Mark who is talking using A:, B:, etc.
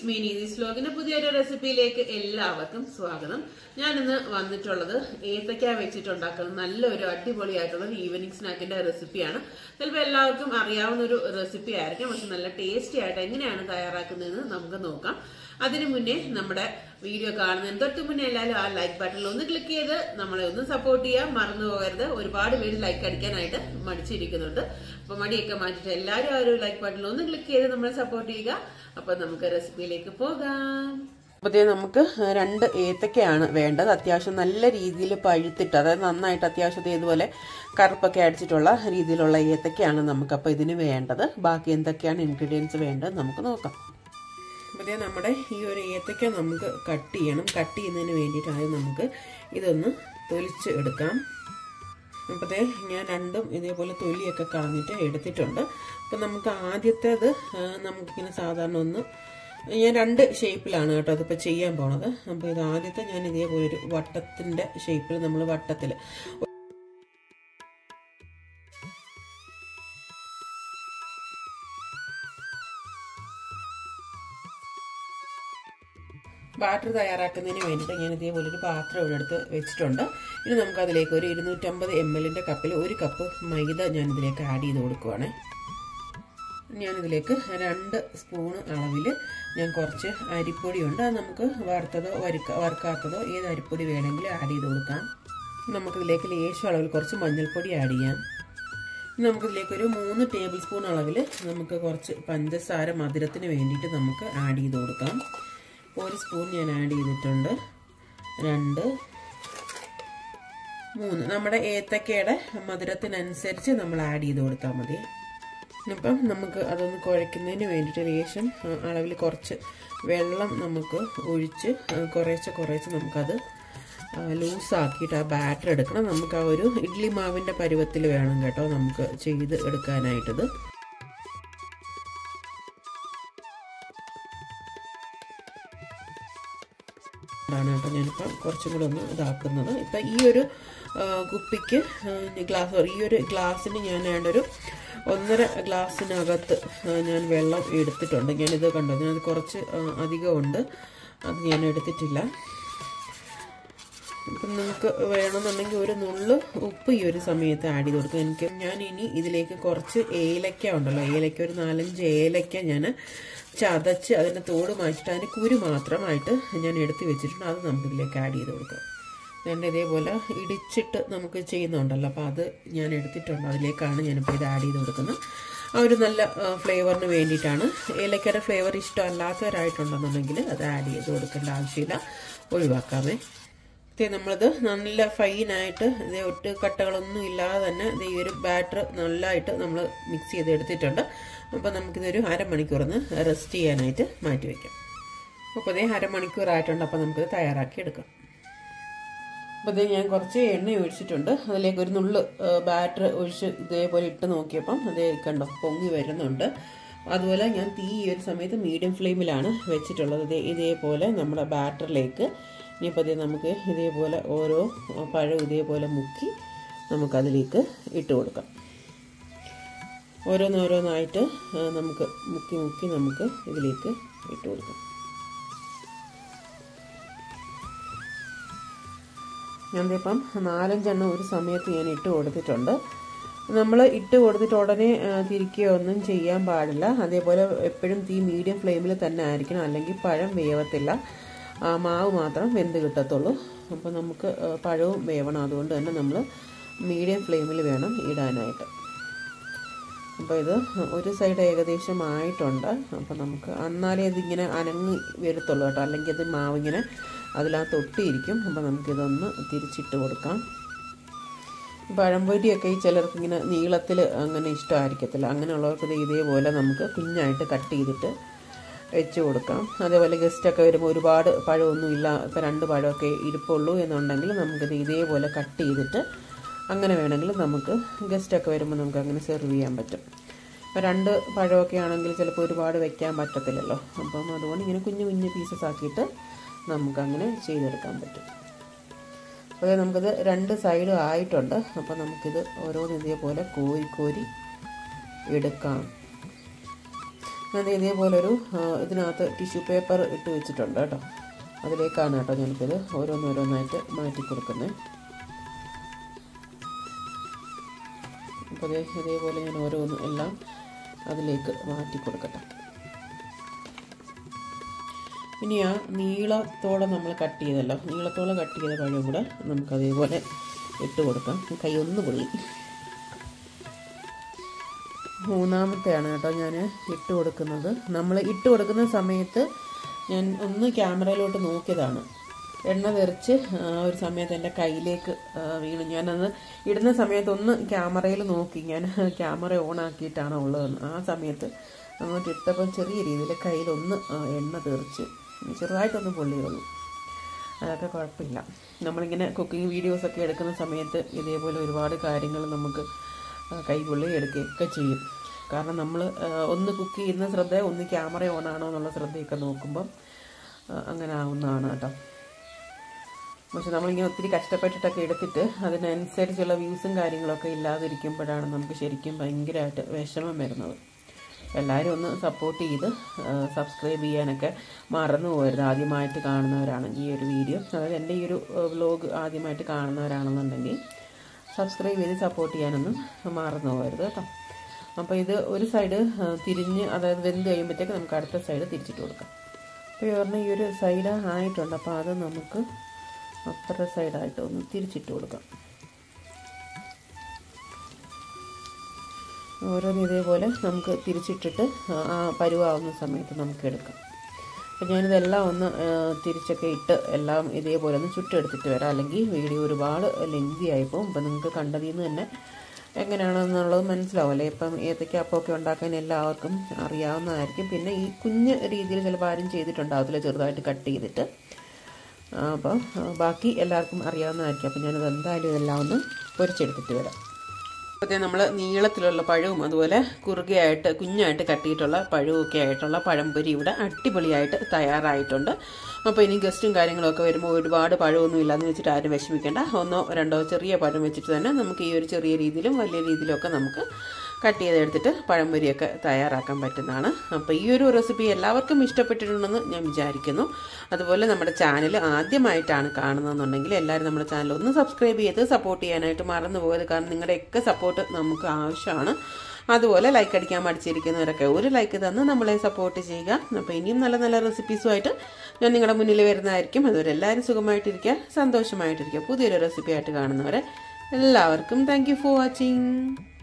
A: It's me നീതീസ് വ്ലോഗിന്റെ പുതിയൊരു റെസിപ്പിയിലേക്ക് എല്ലാവർക്കും സ്വാഗതം. ഞാനിന്ന് വന്നിട്ടുള്ളത് ഏത്തക്ക വെച്ചിട്ടുണ്ടാക്കുന്ന നല്ലൊരു അടിപൊളിയായിട്ടുള്ള ഈവനിങ് സ്നാക്കിന്റെ റെസിപ്പിയാണ്. ചിലപ്പോൾ എല്ലാവർക്കും അറിയാവുന്ന ഒരു റെസിപ്പി ആയിരിക്കും, പക്ഷെ നല്ല ടേസ്റ്റി ആയിട്ട് എങ്ങനെയാണ് തയ്യാറാക്കുന്നതെന്ന് നമുക്ക് നോക്കാം. അതിനു മുന്നേ നമ്മുടെ വീഡിയോ കാണുന്നതിന് തൊട്ട് മുന്നേ എല്ലാവരും ആ ലൈക്ക് ബട്ടണിൽ ഒന്ന് ക്ലിക്ക് ചെയ്ത് നമ്മളെ ഒന്ന് സപ്പോർട്ട് ചെയ്യാൻ മറന്നു പോകരുത്. ഒരുപാട് പേര് ലൈക്ക് അടിക്കാനായിട്ട് മടിച്ചിരിക്കുന്നുണ്ട്. അപ്പൊ മടിയൊക്കെ മാറ്റിട്ട് എല്ലാവരും ആ ഒരു ലൈക്ക് ബട്ടണിൽ ഒന്ന് ക്ലിക്ക് ചെയ്ത് നമ്മളെ സപ്പോർട്ട് ചെയ്യുക. അപ്പൊ നമുക്ക് റെസിപ്പിയിലേക്ക് പോകാം. അപ്പോഴത്തേ നമുക്ക് 2 ഏത്തക്കയാണ് വേണ്ടത്. അത്യാവശ്യം നല്ല രീതിയിൽ പഴുത്തിട്ട്, അതായത് നന്നായിട്ട് അത്യാവശ്യം ഇതുപോലെ കറുപ്പൊക്കെ അടിച്ചിട്ടുള്ള രീതിയിലുള്ള ഏത്തക്കയാണ് നമുക്കപ്പോൾ ഇതിന് വേണ്ടത്. ബാക്കി എന്തൊക്കെയാണ് ഇൻഗ്രീഡിയൻസ് വേണ്ടത് നമുക്ക് നോക്കാം. അപ്പോഴത്തേ നമ്മുടെ ഈ ഒരു ഏത്തക്ക നമുക്ക് കട്ട് ചെയ്യണം. കട്ട് ചെയ്യുന്നതിന് വേണ്ടിയിട്ടാണ് നമുക്ക് ഇതൊന്ന് തൊലിച്ച് എടുക്കാം. അപ്പോഴത്തേ ഞാൻ രണ്ടും ഇതേപോലെ തൊലിയൊക്കെ കളഞ്ഞിട്ട് എടുത്തിട്ടുണ്ട്. അപ്പം നമുക്ക് ആദ്യത്തേത് നമുക്കിങ്ങനെ സാധാരണ ഒന്ന്, ഞാൻ 2 ഷേപ്പിലാണ് കേട്ടോ അതിപ്പോൾ ചെയ്യാൻ പോണത്. അപ്പോൾ ഇത് ആദ്യത്തെ ഞാൻ ഇതേപോലെ ഒരു വട്ടത്തിൻ്റെ ഷേപ്പിൽ നമ്മൾ വട്ടത്തിൽ ബാറ്റർ തയ്യാറാക്കുന്നതിന് വേണ്ടിയിട്ട് ഞാൻ ഇതേപോലെ ഒരു പാത്രം ഇവിടെ എടുത്ത് വെച്ചിട്ടുണ്ട്. ഇനി നമുക്കതിലേക്ക് ഒരു 250 ml കപ്പിൽ 1 കപ്പ് മൈദ ഞാൻ ഇതിലേക്ക് ആഡ് ചെയ്ത് കൊടുക്കുവാണ്. ഞാനിതിലേക്ക് 2 സ്പൂൺ അളവിൽ ഞാൻ കുറച്ച് അരിപ്പൊടിയുണ്ട്. അത് നമുക്ക് വറുത്തതോ വറുക്കാത്തതോ ഏത് അരിപ്പൊടി വേണമെങ്കിലും ആഡ് ചെയ്ത് കൊടുക്കാം. നമുക്കിതിലേക്ക് ലേശം അളവിൽ കുറച്ച് മഞ്ഞൾപ്പൊടി ആഡ് ചെയ്യാം. നമുക്കിതിലേക്ക് ഒരു 3 ടേബിൾ സ്പൂൺ അളവിൽ നമുക്ക് കുറച്ച് പഞ്ചസാര മധുരത്തിന് വേണ്ടിയിട്ട് നമുക്ക് ആഡ് ചെയ്ത് കൊടുക്കാം. 1 സ്പൂൺ ഞാൻ ആഡ് ചെയ്തിട്ടുണ്ട്. 2, 3 നമ്മുടെ ഏത്തക്കയുടെ മധുരത്തിനനുസരിച്ച് നമ്മൾ ആഡ് ചെയ്ത് കൊടുത്താൽ മതി. ഇപ്പം നമുക്ക് അതൊന്ന് കുഴയ്ക്കുന്നതിന് വേണ്ടിയിട്ട് ലേശം അളവിൽ കുറച്ച് വെള്ളം നമുക്ക് ഒഴിച്ച് കുറേശ്ശെ നമുക്കത് ലൂസാക്കിയിട്ട് ആ ബാറ്റർ എടുക്കണം. നമുക്ക് ആ ഒരു ഇഡ്ഡലി മാവിൻ്റെ പരുവത്തിൽ വേണം കേട്ടോ നമുക്ക് ചെയ്ത് എടുക്കാനായിട്ടത്. ാണ് കേട്ടോ ഞാനിപ്പോൾ കുറച്ചും കൂടെ ഒന്ന് ഇതാക്കുന്നത്. ഇപ്പം ഈ ഒരു കുപ്പിക്ക് ഈ ഒരു ഗ്ലാസ്സിന് ഞാൻ ഒരു 1.5 ഗ്ലാസ്സിനകത്ത് ഞാൻ വെള്ളം എടുത്തിട്ടുണ്ട്. ഞാനിത് കണ്ടോ, ഞാനത് കുറച്ച് അധികമുണ്ട്, അത് ഞാൻ എടുത്തിട്ടില്ല. ഇപ്പം നിങ്ങൾക്ക് വേണമെന്നുണ്ടെങ്കിൽ ഒരു നുള്ള് ഉപ്പ് ഈ ഒരു സമയത്ത് ആഡ് ചെയ്ത് കൊടുക്കും. ഞാൻ ഇനി ഇതിലേക്ക് കുറച്ച് ഏലക്ക ഉണ്ടല്ലോ, ഏലക്ക ഒരു 4-5 ഏലക്ക ഞാൻ ചതച്ച് അതിൻ്റെ തോട് മാറ്റിയിട്ട് അതിൻ്റെ കുരു മാത്രമായിട്ട് ഞാൻ എടുത്ത് വെച്ചിട്ടുണ്ട്. അത് നമുക്കിതിലേക്ക് ആഡ് ചെയ്ത് കൊടുക്കാം. ഞാൻ ഇതേപോലെ ഇടിച്ചിട്ട് നമുക്ക് ചെയ്യുന്നുണ്ടല്ലോ, അപ്പോൾ അത് ഞാൻ എടുത്തിട്ടുണ്ട്. അതിലേക്കാണ് ഞാനിപ്പോൾ ഇത് ആഡ് ചെയ്ത് കൊടുക്കുന്നത്. ആ ഒരു നല്ല ഫ്ലേവറിന് വേണ്ടിയിട്ടാണ്. ഏലക്കയുടെ ഫ്ലേവർ ഇഷ്ടമല്ലാത്തവരായിട്ടുണ്ടെന്നുണ്ടെങ്കിൽ അത് ആഡ് ചെയ്ത് കൊടുക്കേണ്ട ആവശ്യമില്ല, ഒഴിവാക്കാമേ. നമ്മളത് നല്ല ഫൈനായിട്ട് ഇത് ഒട്ട് കട്ടകളൊന്നും ഇല്ലാതെ തന്നെ ഈ ഒരു ബാറ്റർ നല്ലതായിട്ട് നമ്മൾ മിക്സ് ചെയ്ത് എടുത്തിട്ടുണ്ട്. അപ്പോൾ നമുക്കിതൊരു അരമണിക്കൂറിന് റെസ്റ്റ് ചെയ്യാനായിട്ട് മാറ്റി വയ്ക്കാം. അപ്പോൾ അതേ അരമണിക്കൂറായിട്ടുണ്ട്. അപ്പോൾ നമുക്കിത് തയ്യാറാക്കി എടുക്കാം. അപ്പോൾ അതേ ഞാൻ കുറച്ച് എണ്ണ ഒഴിച്ചിട്ടുണ്ട്. അതിലേക്ക് ഒരു നുള്ള് ബാറ്റർ ഒഴിച്ച് ഇതേപോലെ ഇട്ട് നോക്കിയപ്പം അതേ കണ്ടോ പൊങ്ങി വരുന്നുണ്ട്. അതുപോലെ ഞാൻ തീ ഈ ഒരു സമയത്ത് മീഡിയം ഫ്ലെയിമിലാണ് വെച്ചിട്ടുള്ളത്. ഇതേപോലെ നമ്മുടെ ബാറ്ററിലേക്ക് ഇനിയിപ്പോൾ അതേ നമുക്ക് ഇതേപോലെ ഓരോ പഴം ഇതേപോലെ മുക്കി നമുക്കതിലേക്ക് ഇട്ട് കൊടുക്കാം. ഓരോന്നോരോന്നായിട്ട് നമുക്ക് മുക്കി നമുക്ക് ഇതിലേക്ക് ഇട്ട് കൊടുക്കാം. ഞാനിപ്പം 4-5 എണ്ണം ഒരു സമയത്ത് ഞാൻ ഇട്ട് കൊടുത്തിട്ടുണ്ട്. നമ്മൾ ഇട്ട് കൊടുത്തിട്ട് ഉടനെ തിരിക്കുകയോ ഒന്നും ചെയ്യാൻ പാടില്ല. അതേപോലെ എപ്പോഴും തീ മീഡിയം ഫ്ലെയിമിൽ തന്നെ ആയിരിക്കണം, അല്ലെങ്കിൽ പഴം വേവത്തില്ല, മാവ് മാത്രം വെന്ത് കിട്ടത്തുള്ളൂ. അപ്പോൾ നമുക്ക് പഴവും വേവണം, അതുകൊണ്ട് തന്നെ നമ്മൾ മീഡിയം ഫ്ലെയിമിൽ വേണം ഇടാനായിട്ട്. അപ്പോൾ ഇത് ഒരു സൈഡ് ഏകദേശം ആയിട്ടുണ്ട്. അപ്പോൾ നമുക്ക് എന്നാലേ ഇതിങ്ങനെ അനങ്ങി വരത്തുള്ളൂ കേട്ടോ, അല്ലെങ്കിൽ അത് മാവിങ്ങനെ അതിനകത്ത് ഒട്ടിയിരിക്കും. അപ്പോൾ നമുക്കിതൊന്ന് തിരിച്ചിട്ട് കൊടുക്കാം. പഴംപൊരിയൊക്കെ ഈ ചിലർക്ക് ഇങ്ങനെ നീളത്തിൽ അങ്ങനെ ഇഷ്ടമായിരിക്കത്തില്ല. അങ്ങനെയുള്ളവർക്ക് ഇതേപോലെ നമുക്ക് കുഞ്ഞായിട്ട് കട്ട് ചെയ്തിട്ട് വെച്ച് കൊടുക്കാം. അതേപോലെ ഗസ്റ്റൊക്കെ വരുമ്പോൾ ഒരുപാട് പഴമൊന്നും ഇല്ല, ഇപ്പോൾ 2 പഴമൊക്കെ ഇരിപ്പുള്ളൂ എന്നുണ്ടെങ്കിൽ നമുക്കിത് ഇതേപോലെ കട്ട് ചെയ്തിട്ട് അങ്ങനെ വേണമെങ്കിൽ നമുക്ക് ഗസ്റ്റൊക്കെ വരുമ്പോൾ നമുക്ക് അങ്ങനെ സെർവ് ചെയ്യാൻ പറ്റും. ഇപ്പോൾ 2 പഴമൊക്കെ ആണെങ്കിൽ ചിലപ്പോൾ ഒരുപാട് വെക്കാൻ പറ്റത്തില്ലല്ലോ. അപ്പം അതുകൊണ്ട് ഇങ്ങനെ കുഞ്ഞു പീസസ് ആക്കിയിട്ട് നമുക്കങ്ങനെ ചെയ്തെടുക്കാൻ പറ്റും. അപ്പോൾ നമുക്കിത് 2 സൈഡും ആയിട്ടുണ്ട്. അപ്പോൾ നമുക്കിത് ഓരോന്ന് ഇതേപോലെ കോരി എടുക്കാം. ഞാൻ ഇതേപോലൊരു ഇതിനകത്ത് ടിഷ്യൂ പേപ്പർ ഇട്ട് വെച്ചിട്ടുണ്ട് കേട്ടോ. അതിലേക്കാണ് കേട്ടോ ഞാനിപ്പോൾ ഇത് ഓരോന്നോരോന്നായിട്ട് മാറ്റി കൊടുക്കുന്നത്. അപ്പോൾ ഇതേപോലെ ഞാൻ ഓരോന്നും എല്ലാം അതിലേക്ക് മാറ്റി കൊടുക്കട്ടെ. ഇനി ആ നീളത്തോടെ നമ്മൾ കട്ട് ചെയ്തല്ലോ, നീളത്തോടെ കട്ട് ചെയ്ത പഴം കൂടെ നമുക്ക് അതേപോലെ ഇട്ട് കൊടുക്കാം. കൈ ഒന്ന് പൊള്ളി. മൂന്നാമത്തെയാണ് കേട്ടോ ഞാൻ ഇട്ട് കൊടുക്കുന്നത്. നമ്മൾ ഇട്ട് കൊടുക്കുന്ന സമയത്ത് ഞാൻ ഒന്ന് ക്യാമറയിലോട്ട് നോക്കിയതാണ്. എണ്ണ തെറിച്ച് ഒരു സമയത്ത് എൻ്റെ കയ്യിലേക്ക് വീണു. ഞാനത് ഇടുന്ന സമയത്ത് ഒന്ന് ക്യാമറയിൽ നോക്കി, ഞാൻ ക്യാമറ ഓൺ ആക്കിയിട്ടാണ് ഉള്ളതെന്ന്. ആ സമയത്ത് അങ്ങോട്ട് ഇട്ടപ്പോൾ ചെറിയ രീതിയിൽ കയ്യിലൊന്ന് എണ്ണ തെറിച്ച് ചെറുതായിട്ടൊന്ന് പൊള്ളിയുള്ളൂ. അതൊക്കെ കുഴപ്പമില്ല. നമ്മളിങ്ങനെ കുക്കിംഗ് വീഡിയോസൊക്കെ എടുക്കുന്ന സമയത്ത് ഇതേപോലെ ഒരുപാട് കാര്യങ്ങൾ നമുക്ക് കൈ പൊള്ളി എടുക്കുകയൊക്കെ ചെയ്യും. കാരണം നമ്മൾ ഒന്ന് കുക്ക് ചെയ്യുന്ന ശ്രദ്ധ, ഒന്ന് ക്യാമറ ഓൺ ആണോ എന്നുള്ള ശ്രദ്ധയൊക്കെ നോക്കുമ്പം അങ്ങനെ ആവുന്നതാണ് കേട്ടോ. പക്ഷെ നമ്മളിങ്ങനെ ഒത്തിരി കഷ്ടപ്പെട്ടിട്ടൊക്കെ എടുത്തിട്ട് അതിനനുസരിച്ചുള്ള വ്യൂസും കാര്യങ്ങളൊക്കെ ഇല്ലാതിരിക്കുമ്പോഴാണ് നമുക്ക് ശരിക്കും ഭയങ്കരമായിട്ട് വിഷമം വരുന്നത്. എല്ലാവരും ഒന്ന് സപ്പോർട്ട് ചെയ്ത് സബ്സ്ക്രൈബ് ചെയ്യാനൊക്കെ മറന്നു പോകരുത്. ആദ്യമായിട്ട് കാണുന്നവരാണെങ്കിൽ ഈ ഒരു വീഡിയോ, അതായത് എൻ്റെ ഈ ഒരു വ്ലോഗ് ആദ്യമായിട്ട് കാണുന്നവരാണെന്നുണ്ടെങ്കിൽ സബ്സ്ക്രൈബ് ചെയ്ത് സപ്പോർട്ട് ചെയ്യാനൊന്നും മറന്നു പോകരുത് കേട്ടോ. അപ്പോൾ ഇത് ഒരു സൈഡ് തിരിഞ്ഞ്, അതായത് വെന്ത് കഴിയുമ്പോഴത്തേക്ക് നമുക്ക് അടുത്ത സൈഡ് തിരിച്ചിട്ട് കൊടുക്കാം. അപ്പോൾ ഇവരുടെ ഈ ഒരു സൈഡ് ആയിട്ടുണ്ട്. അപ്പോൾ അത് നമുക്ക് അപ്പുറത്തെ സൈഡായിട്ട് ഒന്ന് തിരിച്ചിട്ട് കൊടുക്കാം. ഓരോന്ന് ഇതേപോലെ നമുക്ക് തിരിച്ചിട്ടിട്ട് ആ പരുവാവുന്ന സമയത്ത് നമുക്ക് എടുക്കാം. അപ്പോൾ ഞാനിതെല്ലാം ഒന്ന് തിരിച്ചൊക്കെ ഇട്ട് എല്ലാം ഇതേപോലെ ഒന്ന് ചുട്ടെടുത്തിട്ട് വരാം. അല്ലെങ്കിൽ വീഡിയോ ഒരുപാട് ലെങ്തി ആയിപ്പോവും. അപ്പോൾ നിങ്ങൾക്ക് കണ്ടതിൽ നിന്ന് തന്നെ എങ്ങനെയാണെന്നുള്ളത് മനസ്സിലാവുമല്ലേ. ഇപ്പം ഏത്തയ്ക്ക അപ്പമൊക്കെ ഉണ്ടാക്കാൻ എല്ലാവർക്കും അറിയാവുന്നതായിരിക്കും. പിന്നെ ഈ കുഞ്ഞ് രീതിയിൽ ചിലപ്പോൾ ആരും ചെയ്തിട്ടുണ്ടാവത്തില്ല, ചെറുതായിട്ട് കട്ട് ചെയ്തിട്ട്. അപ്പം ബാക്കി എല്ലാവർക്കും അറിയാവുന്നതായിരിക്കും. അപ്പം ഞാനത് എന്തായാലും ഇതെല്ലാം ഒന്ന് പൊരിച്ചെടുത്തിട്ട് വരാം. അപ്പോഴത്തേ നമ്മൾ നീളത്തിലുള്ള പഴവും അതുപോലെ കുറുകയായിട്ട് കുഞ്ഞായിട്ട് കട്ടിയിട്ടുള്ള പഴവുമൊക്കെ ആയിട്ടുള്ള പഴംപൊരി ഇവിടെ അടിപൊളിയായിട്ട് തയ്യാറായിട്ടുണ്ട്. അപ്പോൾ ഇനി ഗസ്റ്റും കാര്യങ്ങളൊക്കെ വരുമ്പോൾ ഒരുപാട് പഴമൊന്നും ഇല്ലാന്ന് വെച്ചിട്ട് ആരും വിഷമിക്കേണ്ട. ഒന്നോ രണ്ടോ ചെറിയ പഴം വെച്ചിട്ട് തന്നെ നമുക്ക് ഈ ഒരു ചെറിയ രീതിയിലും വലിയ രീതിയിലൊക്കെ നമുക്ക് കട്ട് ചെയ്തെടുത്തിട്ട് പഴംപൊരിയൊക്കെ തയ്യാറാക്കാൻ പറ്റുന്നതാണ്. അപ്പോൾ ഈ ഒരു റെസിപ്പി എല്ലാവർക്കും ഇഷ്ടപ്പെട്ടിട്ടുണ്ടെന്ന് ഞാൻ വിചാരിക്കുന്നു. അതുപോലെ നമ്മുടെ ചാനൽ ആദ്യമായിട്ടാണ് കാണുന്നതെന്നുണ്ടെങ്കിൽ എല്ലാവരും നമ്മുടെ ചാനൽ ഒന്ന് സബ്സ്ക്രൈബ് ചെയ്ത് സപ്പോർട്ട് ചെയ്യാനായിട്ട് മറന്നു പോകരുത്. കാരണം നിങ്ങളുടെയൊക്കെ സപ്പോർട്ട് നമുക്ക് ആവശ്യമാണ്. അതുപോലെ ലൈക്ക് അടിക്കാൻ മടിച്ചിരിക്കുന്നവരൊക്കെ ഒരു ലൈക്ക് തന്ന് നമ്മളെ സപ്പോർട്ട് ചെയ്യുക. അപ്പോൾ ഇനിയും നല്ല നല്ല റെസിപ്പീസുമായിട്ട് ഞാൻ നിങ്ങളുടെ മുന്നിൽ വരുന്നതായിരിക്കും. അതുവരെ എല്ലാവരും സുഖമായിട്ടിരിക്കുക, സന്തോഷമായിട്ടിരിക്കുക. പുതിയൊരു റെസിപ്പി ആയിട്ട് കാണുന്നവരെ എല്ലാവർക്കും താങ്ക് യു ഫോർ വാച്ചിങ്.